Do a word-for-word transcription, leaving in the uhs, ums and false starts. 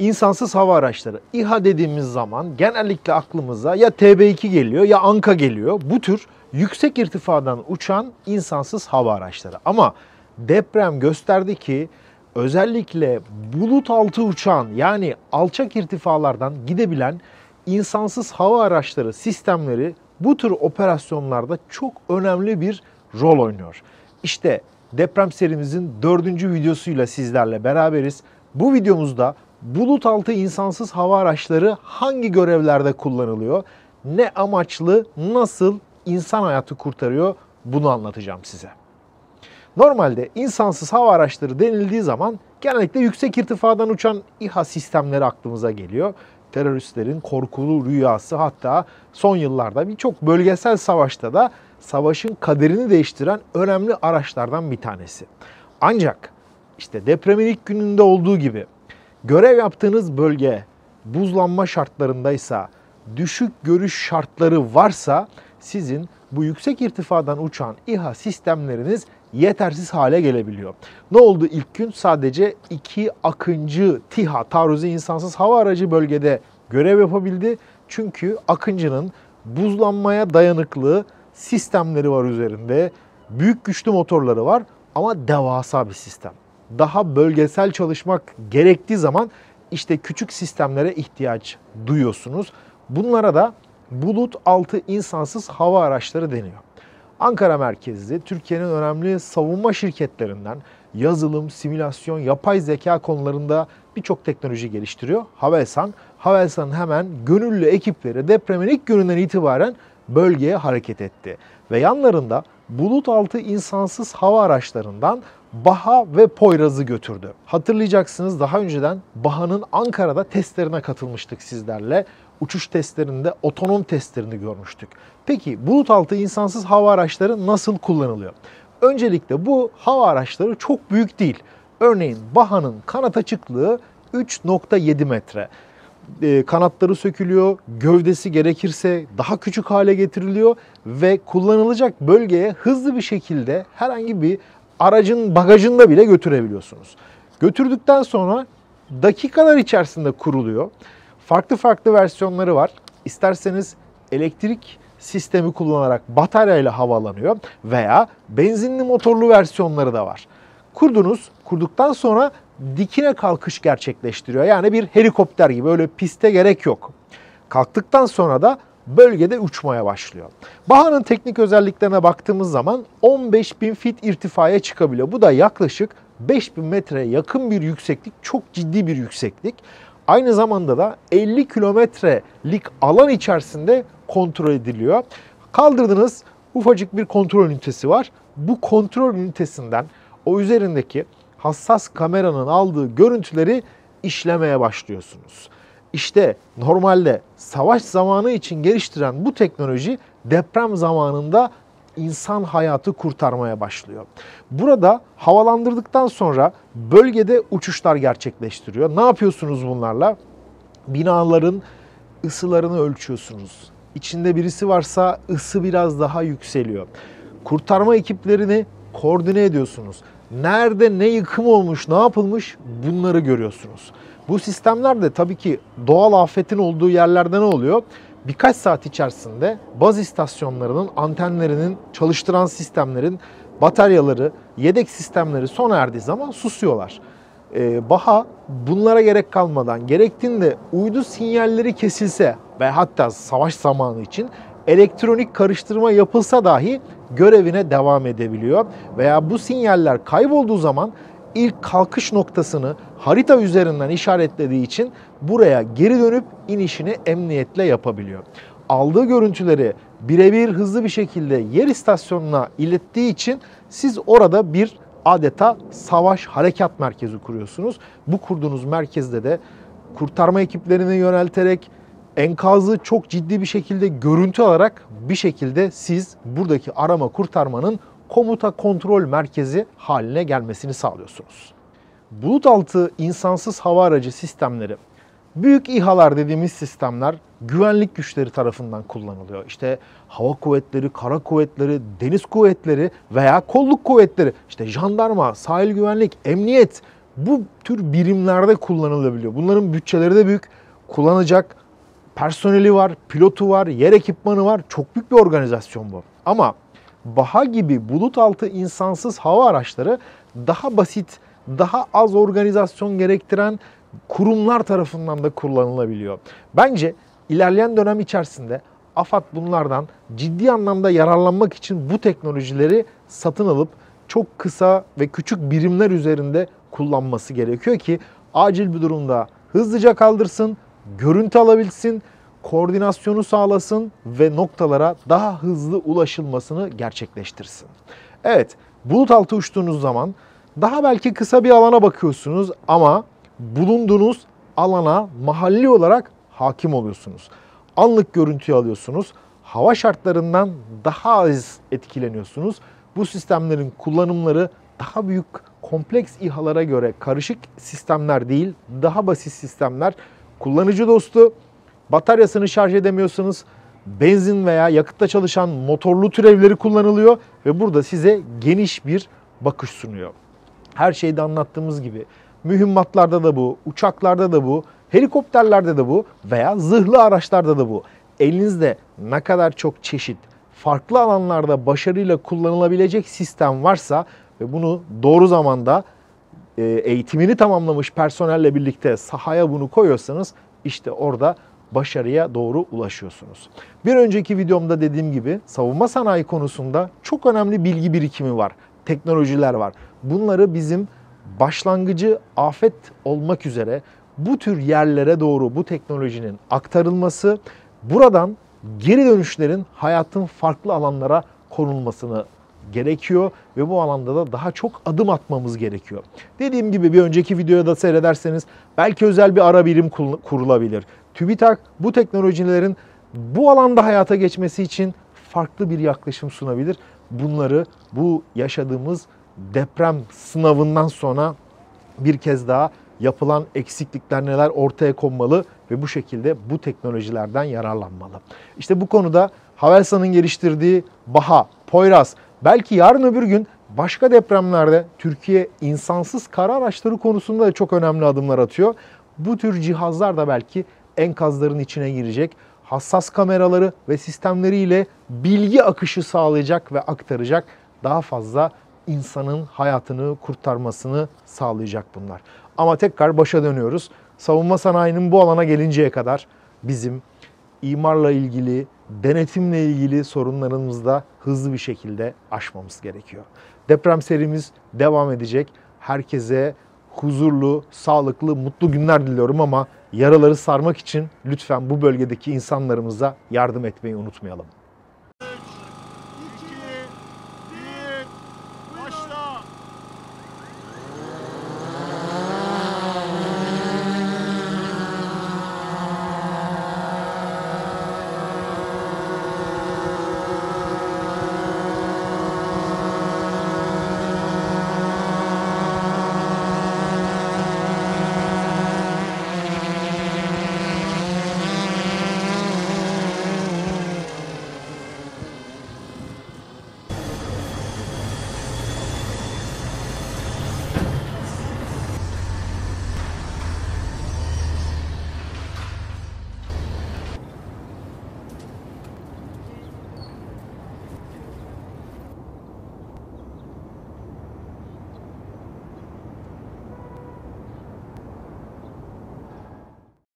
İnsansız hava araçları. İHA dediğimiz zaman genellikle aklımıza ya T B iki geliyor ya ANKA geliyor. Bu tür yüksek irtifadan uçan insansız hava araçları. Ama deprem gösterdi ki özellikle bulut altı uçan, yani alçak irtifalardan gidebilen insansız hava araçları sistemleri bu tür operasyonlarda çok önemli bir rol oynuyor. İşte deprem serimizin dördüncü videosuyla sizlerle beraberiz. Bu videomuzda bulut altı insansız hava araçları hangi görevlerde kullanılıyor, ne amaçlı, nasıl insan hayatı kurtarıyor, bunu anlatacağım size. Normalde insansız hava araçları denildiği zaman genellikle yüksek irtifadan uçan İHA sistemleri aklımıza geliyor. Teröristlerin korkulu rüyası, hatta son yıllarda birçok bölgesel savaşta da savaşın kaderini değiştiren önemli araçlardan bir tanesi. Ancak işte depremin ilk gününde olduğu gibi görev yaptığınız bölge buzlanma şartlarındaysa, düşük görüş şartları varsa sizin bu yüksek irtifadan uçan İHA sistemleriniz yetersiz hale gelebiliyor. Ne oldu ilk gün? Sadece iki Akıncı TİHA, taarruzi insansız hava aracı bölgede görev yapabildi. Çünkü Akıncı'nın buzlanmaya dayanıklı sistemleri var üzerinde. Büyük güçlü motorları var ama devasa bir sistem. Daha bölgesel çalışmak gerektiği zaman işte küçük sistemlere ihtiyaç duyuyorsunuz. Bunlara da bulut altı insansız hava araçları deniyor. Ankara merkezli, Türkiye'nin önemli savunma şirketlerinden yazılım, simülasyon, yapay zeka konularında birçok teknoloji geliştiriyor Havelsan. Havelsan'ın hemen gönüllü ekipleri depremin ilk gününden itibaren bölgeye hareket etti. Ve yanlarında bulut altı insansız hava araçlarından BAHA ve Poyraz'ı götürdü. Hatırlayacaksınız, daha önceden BAHA'nın Ankara'da testlerine katılmıştık sizlerle. Uçuş testlerinde otonom testlerini görmüştük. Peki bulut altı insansız hava araçları nasıl kullanılıyor? Öncelikle bu hava araçları çok büyük değil. Örneğin BAHA'nın kanat açıklığı üç nokta yedi metre. E, kanatları sökülüyor, gövdesi gerekirse daha küçük hale getiriliyor ve kullanılacak bölgeye hızlı bir şekilde herhangi bir aracın bagajında bile götürebiliyorsunuz. Götürdükten sonra dakikalar içerisinde kuruluyor. Farklı farklı versiyonları var. İsterseniz elektrik sistemi kullanarak bataryayla havalanıyor veya benzinli motorlu versiyonları da var. Kurdunuz, kurduktan sonra dikine kalkış gerçekleştiriyor. Yani bir helikopter gibi, öyle piste gerek yok. Kalktıktan sonra da bölgede uçmaya başlıyor. BAHA'nın teknik özelliklerine baktığımız zaman on beş bin fit irtifaya çıkabiliyor. Bu da yaklaşık beş bin metreye yakın bir yükseklik, çok ciddi bir yükseklik. Aynı zamanda da elli kilometrelik alan içerisinde kontrol ediliyor. Kaldırdınız, ufacık bir kontrol ünitesi var. Bu kontrol ünitesinden o üzerindeki hassas kameranın aldığı görüntüleri işlemeye başlıyorsunuz. İşte normalde savaş zamanı için geliştiren bu teknoloji deprem zamanında insan hayatı kurtarmaya başlıyor. Burada havalandırdıktan sonra bölgede uçuşlar gerçekleştiriyor. Ne yapıyorsunuz bunlarla? Binaların ısılarını ölçüyorsunuz. İçinde birisi varsa ısı biraz daha yükseliyor. Kurtarma ekiplerini koordine ediyorsunuz. Nerede ne yıkım olmuş, ne yapılmış, bunları görüyorsunuz. Bu sistemler de tabii ki doğal afetin olduğu yerlerde ne oluyor? Birkaç saat içerisinde baz istasyonlarının antenlerinin, çalıştıran sistemlerin bataryaları, yedek sistemleri sona erdiği zaman susuyorlar. Ee, BAHA bunlara gerek kalmadan, gerektiğinde uydu sinyalleri kesilse ve hatta savaş zamanı için elektronik karıştırma yapılsa dahi görevine devam edebiliyor. Veya bu sinyaller kaybolduğu zaman ilk kalkış noktasını harita üzerinden işaretlediği için buraya geri dönüp inişini emniyetle yapabiliyor. Aldığı görüntüleri birebir hızlı bir şekilde yer istasyonuna ilettiği için siz orada bir adeta savaş harekat merkezi kuruyorsunuz. Bu kurduğunuz merkezde de kurtarma ekiplerini yönelterek enkazı çok ciddi bir şekilde görüntü alarak bir şekilde siz buradaki arama kurtarmanın komuta kontrol merkezi haline gelmesini sağlıyorsunuz. Bulut altı insansız hava aracı sistemleri, büyük İHA'lar dediğimiz sistemler güvenlik güçleri tarafından kullanılıyor. İşte hava kuvvetleri, kara kuvvetleri, deniz kuvvetleri veya kolluk kuvvetleri, işte jandarma, sahil güvenlik, emniyet, bu tür birimlerde kullanılabiliyor. Bunların bütçeleri de büyük. Kullanacak personeli var, pilotu var, yer ekipmanı var. Çok büyük bir organizasyon bu. Ama BAHA gibi bulut altı insansız hava araçları daha basit, daha az organizasyon gerektiren kurumlar tarafından da kullanılabiliyor. Bence ilerleyen dönem içerisinde AFAD bunlardan ciddi anlamda yararlanmak için bu teknolojileri satın alıp çok kısa ve küçük birimler üzerinde kullanması gerekiyor ki acil bir durumda hızlıca kaldırsın, görüntü alabilsin, koordinasyonu sağlasın ve noktalara daha hızlı ulaşılmasını gerçekleştirsin. Evet, bulut altı uçtuğunuz zaman daha belki kısa bir alana bakıyorsunuz ama bulunduğunuz alana mahalli olarak hakim oluyorsunuz. Anlık görüntüyü alıyorsunuz. Hava şartlarından daha az etkileniyorsunuz. Bu sistemlerin kullanımları daha büyük kompleks İHA'lara göre karışık sistemler değil, daha basit sistemler. Kullanıcı dostu, bataryasını şarj edemiyorsanız benzin veya yakıtla çalışan motorlu türevleri kullanılıyor ve burada size geniş bir bakış sunuyor. Her şeyde anlattığımız gibi mühimmatlarda da bu, uçaklarda da bu, helikopterlerde de bu veya zırhlı araçlarda da bu. Elinizde ne kadar çok çeşit, farklı alanlarda başarıyla kullanılabilecek sistem varsa ve bunu doğru zamanda eğitimini tamamlamış personelle birlikte sahaya bunu koyuyorsanız işte orada başarıya doğru ulaşıyorsunuz. Bir önceki videomda dediğim gibi savunma sanayi konusunda çok önemli bilgi birikimi var, teknolojiler var. Bunları bizim başlangıcı afet olmak üzere bu tür yerlere doğru bu teknolojinin aktarılması, buradan geri dönüşlerin hayatın farklı alanlara konulmasını gerekiyor ve bu alanda da daha çok adım atmamız gerekiyor. Dediğim gibi bir önceki videoya da seyrederseniz belki özel bir ara birim kurulabilir. TÜBİTAK bu teknolojilerin bu alanda hayata geçmesi için farklı bir yaklaşım sunabilir. Bunları bu yaşadığımız deprem sınavından sonra bir kez daha yapılan eksiklikler neler ortaya konmalı ve bu şekilde bu teknolojilerden yararlanmalı. İşte bu konuda Havelsan'ın geliştirdiği BAHA, Poyraz, belki yarın öbür gün başka depremlerde Türkiye insansız kara araçları konusunda da çok önemli adımlar atıyor. Bu tür cihazlar da belki enkazların içine girecek, hassas kameraları ve sistemleriyle bilgi akışı sağlayacak ve aktaracak, daha fazla insanın hayatını kurtarmasını sağlayacak bunlar. Ama tekrar başa dönüyoruz. Savunma sanayinin bu alana gelinceye kadar bizim imarla ilgili, denetimle ilgili sorunlarımızı da hızlı bir şekilde aşmamız gerekiyor. Deprem serimiz devam edecek. Herkese huzurlu, sağlıklı, mutlu günler diliyorum ama yaraları sarmak için lütfen bu bölgedeki insanlarımıza yardım etmeyi unutmayalım.